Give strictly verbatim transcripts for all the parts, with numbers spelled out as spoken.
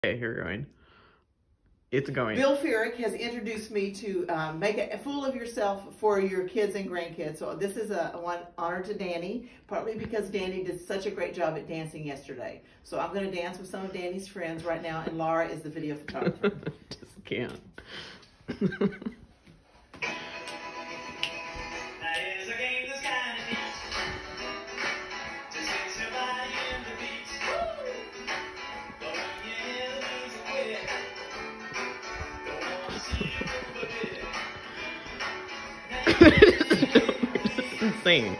Okay, here we're going. It's going. Bill Furick has introduced me to um, make a fool of yourself for your kids and grandkids. So this is a, a one honor to Danny, partly because Danny did such a great job at dancing yesterday. So I'm going to dance with some of Danny's friends right now, and Laura is the video photographer. Just can't. It's insane.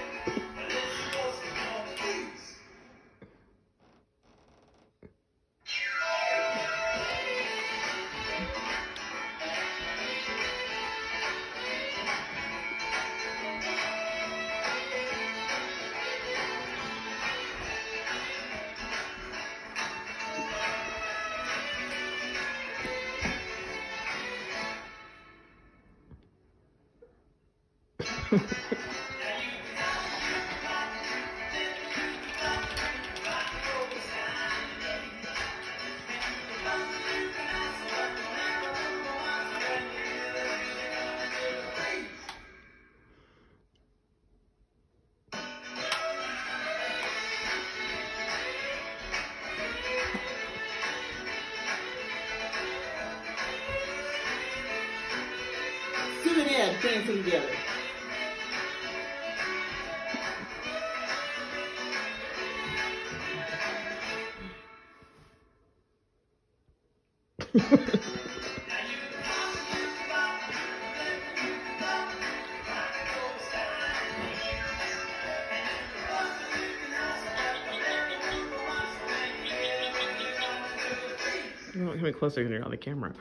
Sue and Ed dancing together. You're not coming closer when you're on the camera.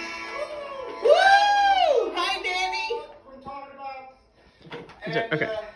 Woo! Hi, Danny. We're talking about. Okay.